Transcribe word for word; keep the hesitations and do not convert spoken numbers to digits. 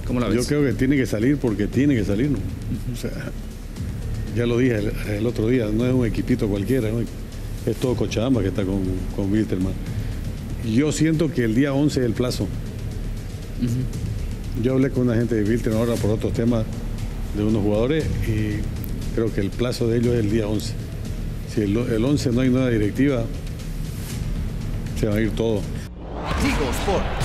¿Cómo la ves? Yo creo que tiene que salir porque tiene que salir, ¿no? Uh-huh. O sea, ya lo dije el, el otro día, no es un equipito cualquiera, ¿no? Es todo Cochabamba que está con, con Wilstermann. Yo siento que el día once es el plazo. Uh-huh. Yo hablé con una gente de Wilstermann ahora por otros temas de unos jugadores y creo que el plazo de ellos es el día once. Si el, el once no hay nueva directiva, se va a ir todo. Tigo Sport.